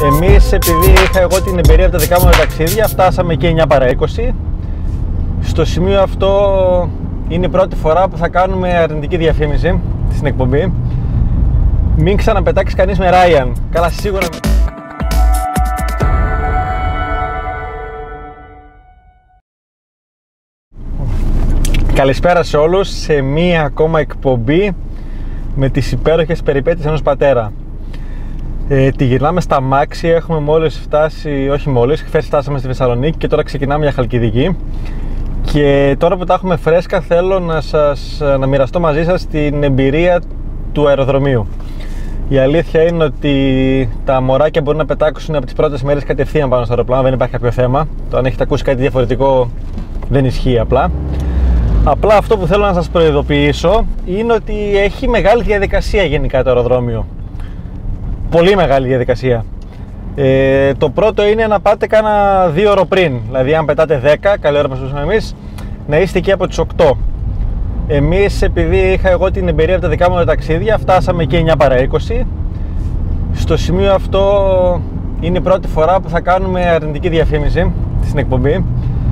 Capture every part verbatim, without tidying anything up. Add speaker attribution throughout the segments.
Speaker 1: Εμείς, επειδή είχα εγώ την εμπειρία από τα δικά μου ταξίδια, φτάσαμε και εννιά παρά είκοσι. Στο σημείο αυτό είναι η πρώτη φορά που θα κάνουμε αρνητική διαφήμιση στην εκπομπή. Μην ξαναπετάξει κανείς με Ryan. Καλά, σίγουρα. Καλησπέρα σε όλους σε μία ακόμα εκπομπή με τις υπέροχες περιπέτειες ενός πατέρα. Ε, τη γυρνάμε στα Μάξι, έχουμε μόλις φτάσει, όχι μόλις, χθες φτάσαμε στη Θεσσαλονίκη και τώρα ξεκινάμε για Χαλκιδική. Και τώρα που τα έχουμε φρέσκα θέλω να, σας, να μοιραστώ μαζί σας την εμπειρία του αεροδρομίου. Η αλήθεια είναι ότι τα μωράκια μπορούν να πετάξουν από τις πρώτες μέρες κατευθείαν πάνω στο αεροπλάνο, δεν υπάρχει κάποιο θέμα. Το αν έχετε ακούσει κάτι διαφορετικό δεν ισχύει απλά. Απλά αυτό που θέλω να σας προειδοποιήσω είναι ότι έχει μεγάλη διαδικασία γενικά το αεροδρόμιο. Πολύ μεγάλη διαδικασία. Ε, το πρώτο είναι να πάτε κάνα δύο ώρο πριν. Δηλαδή, αν πετάτε δέκα, καλή ώρα που σπούσαμε εμείς, να είστε εκεί από τις οκτώ. Εμείς, επειδή είχα εγώ την εμπειρία από τα δικά μου ταξίδια, φτάσαμε και εννιά παρά είκοσι. Στο σημείο αυτό είναι η πρώτη φορά που θα κάνουμε αρνητική διαφήμιση στην εκπομπή.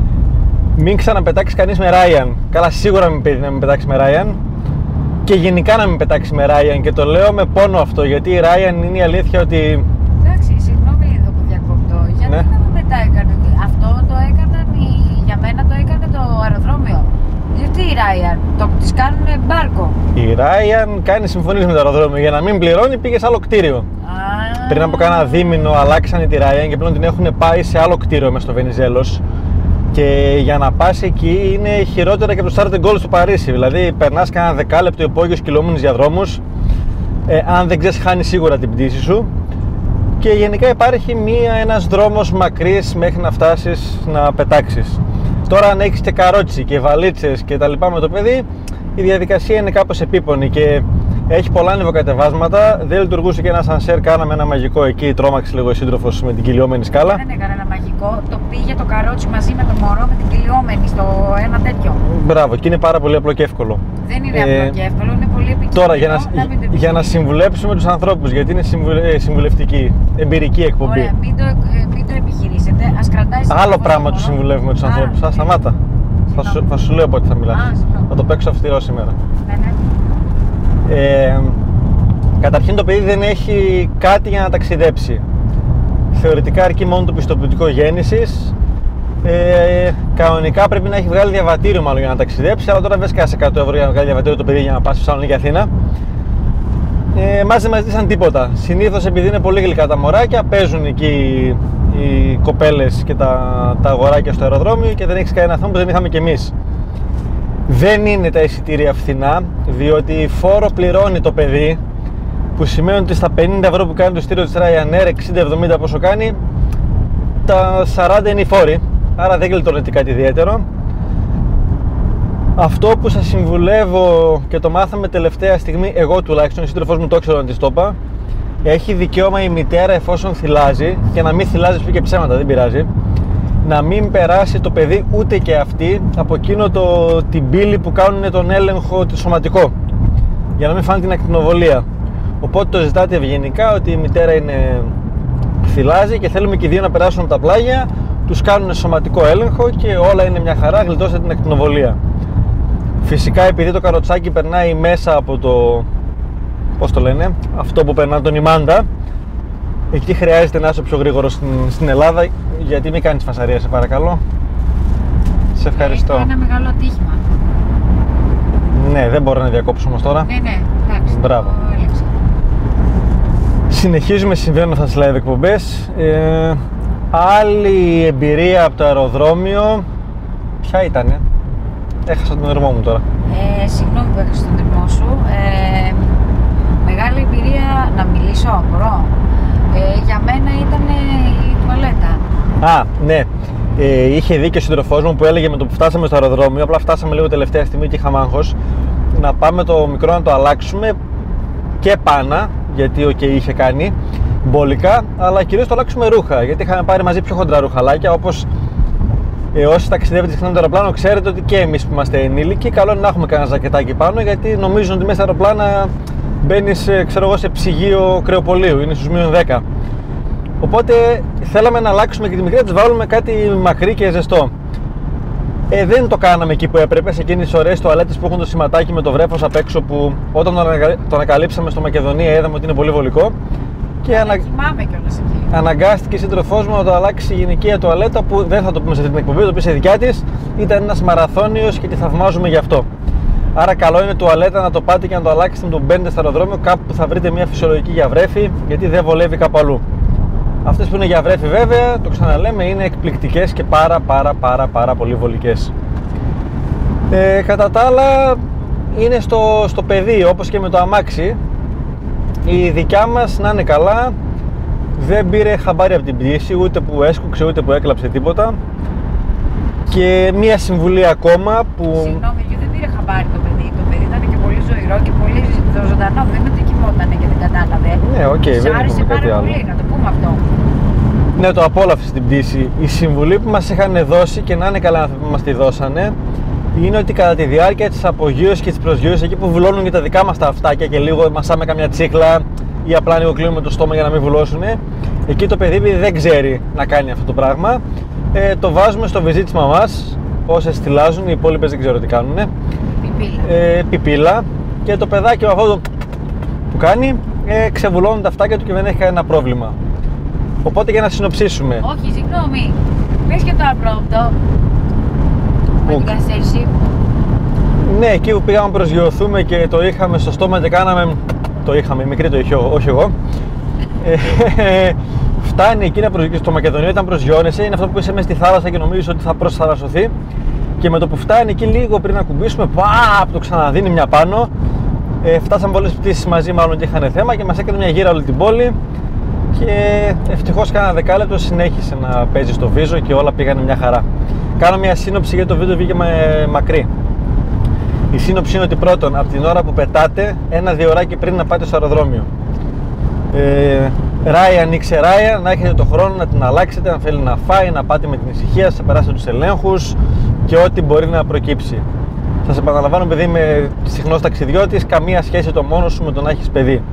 Speaker 1: Μην ξαναπετάξει κανείς με Ryan. Καλά, σίγουρα μην πει να μην πετάξει με Ryan. Και γενικά να μην πετάξει με Ryan. Και το λέω με πόνο αυτό, γιατί η Ryan είναι η αλήθεια ότι.
Speaker 2: Εντάξει, συγγνώμη λίγο που διακόπτω. Γιατί
Speaker 1: ναι.
Speaker 2: να μην πετάει κανένα. Αυτό το έκαναν οι... για μένα το έκανε το αεροδρόμιο. Γιατί η Ryan το τις κάνουν μπάρκο.
Speaker 1: Η Ryan κάνει συμφωνίες με το αεροδρόμιο. Για να μην πληρώνει, πήγε σε άλλο κτίριο.
Speaker 2: Α,
Speaker 1: Πριν από κάνα δίμηνο αλλάξανε τη Ryan και πλέον την έχουν πάει σε άλλο κτίριο μες στο Βενιζέλος. Και για να πας εκεί είναι χειρότερα και από το Charles de Gaulle στο Παρίσι. Δηλαδή, περνάς κάνα δεκάλεπτο υπόγειος κυλούμενους διαδρόμους. Ε, αν δεν ξέρεις, χάνεις σίγουρα την πτήση σου. Και γενικά υπάρχει μία, ένας δρόμος μακρύς μέχρι να φτάσεις να πετάξεις. Τώρα, αν έχεις και καρότσι και βαλίτσες και τα λοιπά με το παιδί, η διαδικασία είναι κάπως επίπονη και έχει πολλά ανεβοκατεβάσματα. Δεν λειτουργούσε και ένα σανσέρ, κάναμε ένα μαγικό εκεί. Τρόμαξε λίγο η σύντροφος με την κυλιόμενη σκάλα.
Speaker 2: δεν έκανε ένα μαγικό. Το πήγε το καρότσι μαζί με το μωρό με την κυλιόμενη στο ένα τέτοιο.
Speaker 1: Μπράβο, και είναι πάρα πολύ απλό και εύκολο.
Speaker 2: Δεν είναι
Speaker 1: Ε,
Speaker 2: απλό και εύκολο, είναι πολύ επικίνδυνο.
Speaker 1: Τώρα, για να,
Speaker 2: να μην το
Speaker 1: για να συμβουλέψουμε τους ανθρώπους, γιατί είναι συμβουλε, συμβουλευτική, εμπειρική εκπομπή.
Speaker 2: Ωραία, μην το, ε, μην το επιχειρήσετε. Ας κρατάει.
Speaker 1: Άλλο πράγμα τους συμβουλεύουμε τους ανθρώπους. Α, σταμάτα. Θα σου, θα σου λέω πότε θα μιλάς.
Speaker 2: Α,
Speaker 1: Θα το παίξω αυστηρό σήμερα.
Speaker 2: Ναι, ναι.
Speaker 1: Ε, καταρχήν το παιδί δεν έχει κάτι για να ταξιδέψει. Θεωρητικά αρκεί μόνο το πιστοποιητικό γέννησης. Ε, κανονικά πρέπει να έχει βγάλει διαβατήριο μάλλον για να ταξιδέψει, αλλά τώρα βες κάσε εκατό ευρώ για να βγάλει διαβατήριο το παιδί για να πάει στη Θεσσαλονίκη Αθήνα. Ε, μας δεν μας ζήτησαν τίποτα. Συνήθως επειδή είναι πολύ γλυκά τα μωράκια, παίζουν εκεί οι κοπέλες και τα, τα αγοράκια στο αεροδρόμιο και δεν έχεις κανένα θέμα που δεν είχαμε κι εμείς. Δεν είναι τα εισιτήρια φθηνά, διότι φόρο πληρώνει το παιδί, που σημαίνει ότι στα πενήντα ευρώ που κάνει το εισιτήριο της Ryanair, εξήντα εβδομήντα πόσο κάνει, τα σαράντα είναι οι φόροι, άρα δεν γλιτώνεται κάτι ιδιαίτερο. Αυτό που σας συμβουλεύω και το μάθαμε τελευταία στιγμή, εγώ τουλάχιστον, η σύντροφός μου το ξέρω να της το είπα, έχει δικαίωμα η μητέρα, εφόσον θυλάζει, και να μην θυλάζει πει και ψέματα, δεν πειράζει, να μην περάσει το παιδί ούτε και αυτή από εκείνο το, την πύλη που κάνουν τον έλεγχο τη σωματικό, για να μην φάνε την ακτινοβολία. Οπότε το ζητάτε ευγενικά ότι η μητέρα είναι, θυλάζει και θέλουμε και οι δύο να περάσουν από τα πλάγια, τους κάνουν σωματικό έλεγχο και όλα είναι μια χαρά, γλιτώσετε την ακτινοβολία. Φυσικά επειδή το καροτσάκι περνάει μέσα από το, πώς το λένε, αυτό που περνά τον ημάντα, εκεί χρειάζεται να είσαι πιο γρήγορο στην, στην Ελλάδα, γιατί μην κάνεις φασαρία, σε παρακαλώ. Σε ευχαριστώ.
Speaker 2: Είναι ένα μεγάλο ατύχημα.
Speaker 1: Ναι, δεν μπορώ να διακόψω όμως τώρα.
Speaker 2: Ναι, ναι, εντάξει.
Speaker 1: Μπράβο. Συνεχίζουμε, συμβαίνουν αυτά τις live εκπομπές. Ε, άλλη εμπειρία από το αεροδρόμιο. Ποια ήτανε? Έχασα τον ερμό μου τώρα.
Speaker 2: Ε, συγγνώμη που έχασα τον ερμό σου. Ε, μεγάλη εμπειρία, να μιλήσω, μπορώ. Ε, για μένα ήταν η τουαλέτα.
Speaker 1: Α, ναι. Ε, είχε δίκιο ο σύντροφός μου που έλεγε με το που φτάσαμε στο αεροδρόμιο, απλά φτάσαμε λίγο τελευταία στιγμή και είχαμε άγχος, να πάμε το μικρό να το αλλάξουμε και πάνα, γιατί οκ, okay, είχε κάνει μπόλικα, αλλά κυρίως το αλλάξουμε ρούχα, γιατί είχαμε πάρει μαζί πιο χοντρά ρουχαλάκια, όπως ε, όσοι ταξιδεύετε συχνά με το αεροπλάνο ξέρετε ότι και εμείς που είμαστε ενήλικοι, καλό είναι να έχουμε κανένα ζακετάκι πάνω, γιατί νομίζουν ότι μέσα στα αεροπλάνα μπαίνεις, ξέρω εγώ, σε ψυγείο κρεοπολίου, είναι στους μείον δέκα. Οπότε θέλαμε να αλλάξουμε και τη μικρή, να της βάλουμε κάτι μακρύ και ζεστό. Ε, δεν το κάναμε εκεί που έπρεπε, σε εκείνες τις ωραίες τουαλέτες που έχουν το σηματάκι με το βρέφος απ' έξω, που όταν το ανακαλύψαμε στο Μακεδονία είδαμε ότι είναι πολύ βολικό. Και ανα... αναγκάστηκε η σύντροφός μου να το αλλάξει η γυναικεία τουαλέτα, που δεν θα το πούμε σε αυτή την εκπομπή, το πει σε δικιά της. Ήταν ένας μαραθώνιος και τη θαυμάζουμε γι' αυτό. Άρα, καλό είναι τουαλέτα να το πάτε και να το αλλάξετε με τον μπαίνετε στο αεροδρόμιο, κάπου που θα βρείτε μια φυσιολογική για βρέφη, γιατί δεν βολεύει κάπου αλλού. Αυτές που είναι για βρέφη, βέβαια, το ξαναλέμε, είναι εκπληκτικές και πάρα πάρα πάρα πάρα πολύ βολικές. Ε, κατά τα άλλα, είναι στο, στο πεδίο, όπως και με το αμάξι. Η δικιά μας, να είναι καλά, δεν πήρε χαμπάρι από την πτήση, ούτε που έσκουξε ούτε που έκλαψε τίποτα. Και μία συμβουλή ακόμα που...
Speaker 2: Συγγνώμη, γιατί δεν πήρε χαμπάρι το παιδί. Το παιδί ήταν και πολύ ζωηρό και πολύ ζωντανό. Δεν είναι ότι κοιμότανε και δεν κατάλαβε.
Speaker 1: Ναι, οκ, okay, δεν
Speaker 2: άρεσε πάρα
Speaker 1: κάτι
Speaker 2: πολύ,
Speaker 1: άλλο.
Speaker 2: Να το πούμε αυτό.
Speaker 1: Ναι, το απόλαυσε στην πτήση. Η συμβουλή που μας είχαν δώσει, και να είναι καλά να μας τη δώσανε, είναι ότι κατά τη διάρκεια της απογείωσης και της προσγείωσης, εκεί που βουλώνουν και τα δικά μας τα αυτάκια και λίγο μασάμε καμιά τσίχλα ή απλά λίγο κλείνουμε το στόμα για να μην βουλώσουν, εκεί το παιδί δεν ξέρει να κάνει αυτό το πράγμα. Ε, το βάζουμε στο βυζί της μαμάς, όσες στυλάζουν, οι υπόλοιπες δεν ξέρω τι κάνουν.
Speaker 2: Πιπίλα.
Speaker 1: Ε, πιπίλα. Και το παιδάκι με αυτό το που κάνει, ε, ξεβουλώνουν τα αυτάκια του και δεν έχει κανένα πρόβλημα. Οπότε, για να συνοψίσουμε.
Speaker 2: Όχι, συγγνώμη. Πες και το απρόπτο. Με την καθυστέρηση.
Speaker 1: Ναι, εκεί που πήγαμε να προσγειωθούμε και το είχαμε στο στόμα και κάναμε. Το είχαμε, η μικρή το είχε, όχι εγώ. Ε, φτάνει εκεί να προσγειώσει. Στο Μακεδονία, όταν προσγειώνεσαι, είναι αυτό που είσαι μέσα στη θάλασσα και νομίζεις ότι θα προσθαλασσωθεί. Και με το που φτάνει εκεί λίγο πριν να κουμπίσουμε, παπ, το ξαναδίνει μια πάνω. Ε, φτάσαμε πολλές πτήσεις μαζί, μάλλον και είχαν θέμα, και μας έκανε μια γύρα όλη την πόλη. Και ευτυχώς κάνα δεκάλεπτο συνέχισε να παίζει στο βίζο και όλα πήγανε μια χαρά. Κάνω μια σύνοψη γιατί το βίντεο βγήκε μακρύ. Η σύνοψη είναι ότι πρώτον, από την ώρα που πετάτε, ένα-δύο ωράκι πριν να πάτε στο αεροδρόμιο. Ε, Ράια, ανοίξε Ράια, να έχετε το χρόνο να την αλλάξετε, αν θέλει να φάει, να πάτε με την ησυχία σας, να περάσετε τους ελέγχους και ό,τι μπορεί να προκύψει. Σας επαναλαμβάνω, επειδή είμαι συχνός ταξιδιώτης, καμία σχέση το μόνος σου με το να έχεις παιδί.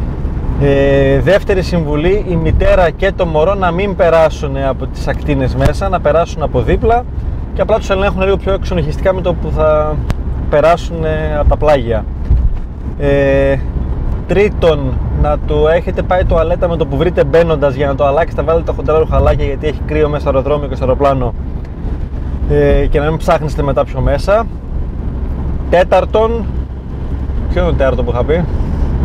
Speaker 1: Ε, δεύτερη συμβουλή, η μητέρα και το μωρό να μην περάσουν από τις ακτίνες μέσα, να περάσουν από δίπλα και απλά τους ελέγχουν λίγο πιο εξονυχιστικά με το που θα περάσουν από τα πλάγια. Ε, τρίτον, να του έχετε πάει τουαλέτα με το που βρείτε μπαίνοντας, για να το αλλάξετε, βάλετε τα χοντρά ρουχαλάκια γιατί έχει κρύο μέσα στο αεροδρόμιο και στο αεροπλάνο, ε, και να μην ψάχνετε μετά πιο μέσα. Τέταρτον, ποιο είναι το τέταρτο που είχα πει?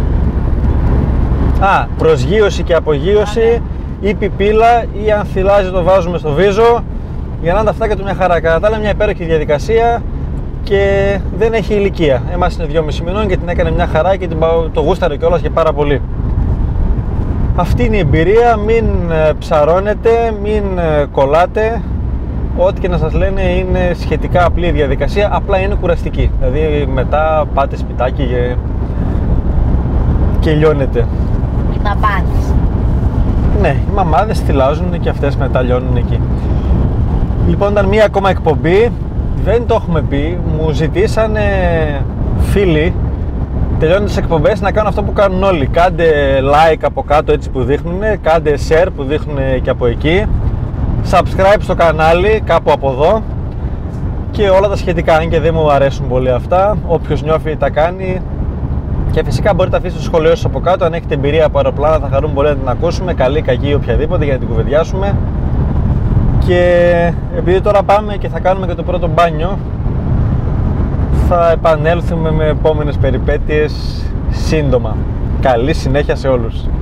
Speaker 1: Α, προσγείωση και απογείωση, ή πιπίλα, ή αν θυλάζει το βάζουμε στο βίζο, για να είναι τα αυτάκια του μια χαρά. Κατά τα άλλα, μια υπέροχη διαδικασία και δεν έχει ηλικία. Εμάς είναι δυόμισι μηνών και την έκανε μια χαρά και την, το γούσταρε κιόλας και πάρα πολύ. Αυτή είναι η εμπειρία, μην ψαρώνετε, μην κολλάτε. Ό,τι και να σας λένε είναι σχετικά απλή διαδικασία, απλά είναι κουραστική. Δηλαδή μετά πάτε σπιτάκι και, και λιώνετε.
Speaker 2: Οι μαμάδες.
Speaker 1: Ναι, οι μαμάδες θυλάζουν και αυτές μετά λιώνουν εκεί. Λοιπόν, ήταν μία ακόμα εκπομπή, δεν το έχουμε πει, μου ζητήσανε φίλοι τελειώνοντας τις εκπομπές να κάνω αυτό που κάνουν όλοι. Κάντε like από κάτω έτσι που δείχνουν, κάντε share που δείχνουν και από εκεί, subscribe στο κανάλι κάπου από εδώ και όλα τα σχετικά, αν και δεν μου αρέσουν πολύ αυτά. Όποιος νιώθει τα κάνει. Και φυσικά μπορείτε να αφήσετε το σχολείο σας από κάτω. Αν έχετε εμπειρία από αεροπλάνα, θα χαρούμε πολύ να την ακούσουμε. Καλή, κακή, οποιαδήποτε, για να την κουβεντιάσουμε. Και επειδή τώρα πάμε και θα κάνουμε και το πρώτο μπάνιο, θα επανέλθουμε με επόμενες περιπέτειες σύντομα. Καλή συνέχεια σε όλους.